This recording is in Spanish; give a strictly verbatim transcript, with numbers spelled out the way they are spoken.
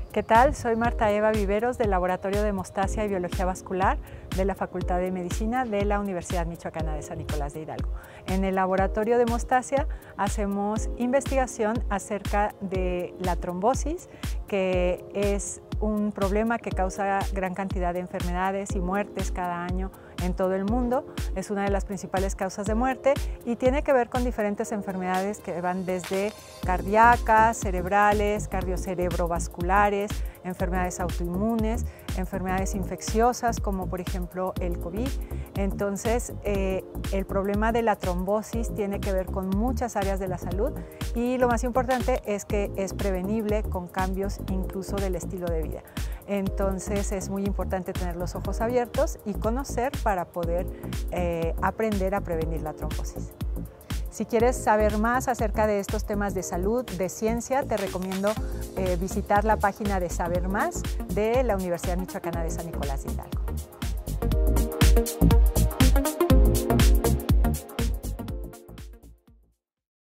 ¿Qué tal? Soy Marta Eva Viveros del Laboratorio de Hemostasia y Biología Vascular de la Facultad de Medicina de la Universidad Michoacana de San Nicolás de Hidalgo. En el Laboratorio de Hemostasia hacemos investigación acerca de la trombosis, que es un problema que causa gran cantidad de enfermedades y muertes cada año en todo el mundo. Es una de las principales causas de muerte y tiene que ver con diferentes enfermedades que van desde cardíacas, cerebrales, cardiocerebrovasculares, enfermedades autoinmunes, enfermedades infecciosas como por ejemplo el COVID. Entonces eh, el problema de la trombosis tiene que ver con muchas áreas de la salud y lo más importante es que es prevenible con cambios incluso del estilo de vida. Entonces es muy importante tener los ojos abiertos y conocer para poder eh, aprender a prevenir la trombosis. Si quieres saber más acerca de estos temas de salud, de ciencia, te recomiendo eh, visitar la página de Saber Más de la Universidad Michoacana de San Nicolás de Hidalgo.